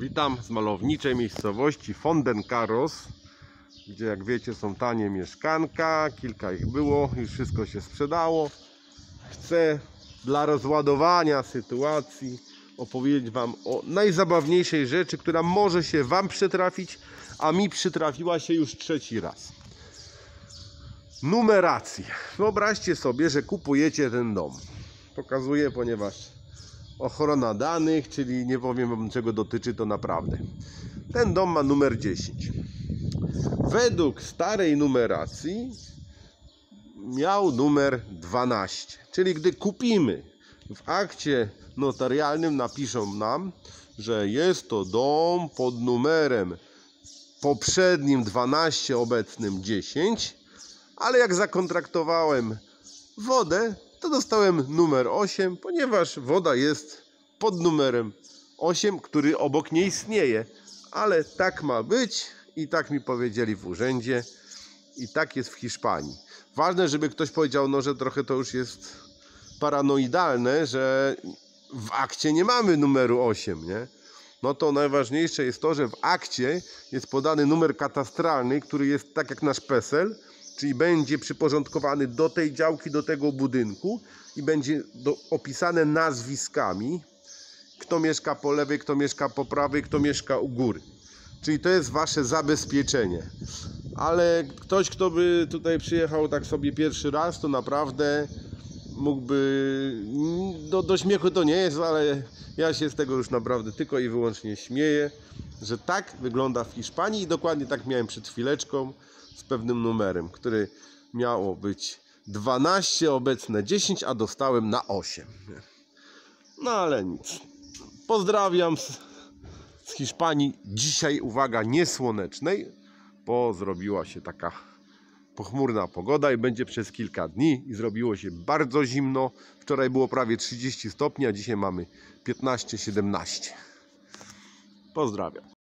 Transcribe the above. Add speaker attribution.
Speaker 1: Witam z malowniczej miejscowości Fondencarros, gdzie jak wiecie są tanie mieszkanka, kilka ich było, już wszystko się sprzedało. Chcę dla rozładowania sytuacji opowiedzieć Wam o najzabawniejszej rzeczy, która może się Wam przytrafić, a mi przytrafiła się już trzeci raz. Numerację. Wyobraźcie sobie, że kupujecie ten dom. Pokazuję, ponieważ ochrona danych, czyli nie powiem Wam czego dotyczy to naprawdę. Ten dom ma numer 10. Według starej numeracji miał numer 12. Czyli gdy kupimy, w akcie notarialnym napiszą nam, że jest to dom pod numerem poprzednim 12, obecnym 10, ale jak zakontraktowałem wodę, to dostałem numer 8, ponieważ woda jest pod numerem 8, który obok nie istnieje. Ale tak ma być i tak mi powiedzieli w urzędzie i tak jest w Hiszpanii. Ważne, żeby ktoś powiedział, no, że trochę to już jest paranoidalne, że w akcie nie mamy numeru 8, nie? No to najważniejsze jest to, że w akcie jest podany numer katastralny, który jest tak jak nasz PESEL, czyli będzie przyporządkowany do tej działki, do tego budynku i będzie opisane nazwiskami, kto mieszka po lewej, kto mieszka po prawej, kto mieszka u góry. Czyli to jest wasze zabezpieczenie. Ale ktoś, kto by tutaj przyjechał tak sobie pierwszy raz, to naprawdę mógłby... Do śmiechu to nie jest, ale ja się z tego już naprawdę tylko i wyłącznie śmieję, że tak wygląda w Hiszpanii i dokładnie tak miałem przed chwileczką z pewnym numerem, który miało być 12, obecne 10, a dostałem na 8. No ale nic. Pozdrawiam z Hiszpanii. Dzisiaj, uwaga, niesłonecznej, bo zrobiła się taka pochmurna pogoda i będzie przez kilka dni i zrobiło się bardzo zimno. Wczoraj było prawie 30 stopni, a dzisiaj mamy 15-17. Pozdrawiam.